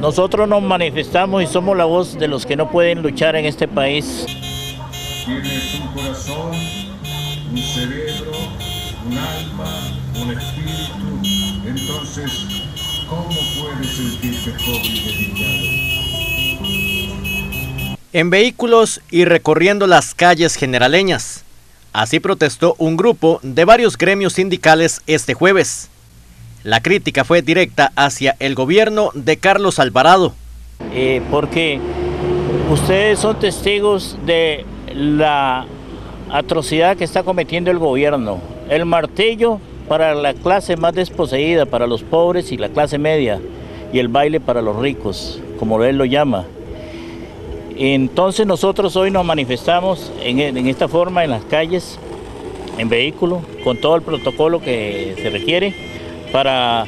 Nosotros nos manifestamos y somos la voz de los que no pueden luchar en este país. Tienes un corazón, un cerebro, un alma, un espíritu. Entonces, ¿cómo puedes sentirte pobre y debilitado? En vehículos y recorriendo las calles generaleñas. Así protestó un grupo de varios gremios sindicales este jueves. La crítica fue directa hacia el gobierno de Carlos Alvarado. Porque ustedes son testigos de la atrocidad que está cometiendo el gobierno. El martillo para la clase más desposeída, para los pobres y la clase media, y el baile para los ricos, como él lo llama. Entonces nosotros hoy nos manifestamos en esta forma en las calles, en vehículo, con todo el protocolo que se requiere para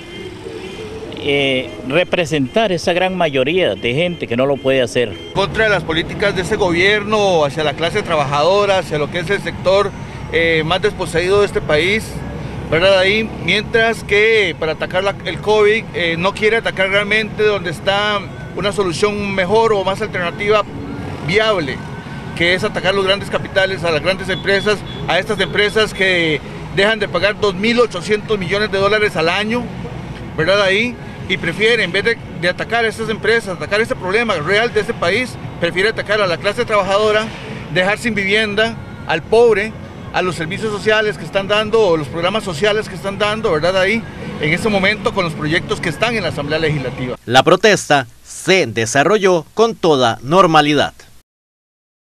representar esa gran mayoría de gente que no lo puede hacer. Contra de las políticas de ese gobierno, hacia la clase trabajadora, hacia lo que es el sector más desposeído de este país, ¿verdad? Ahí, mientras que para atacar el COVID no quiere atacar realmente donde está una solución mejor o más alternativa viable, que es atacar los grandes capitales, a las grandes empresas, a estas empresas que dejan de pagar 2.800 millones de dólares al año, ¿verdad? Ahí, y prefiere, en vez de atacar a estas empresas, atacar este problema real de este país, prefiere atacar a la clase trabajadora, dejar sin vivienda al pobre, a los servicios sociales que están dando, o los programas sociales que están dando, ¿verdad? Ahí, en este momento, con los proyectos que están en la Asamblea Legislativa. La protesta se desarrolló con toda normalidad.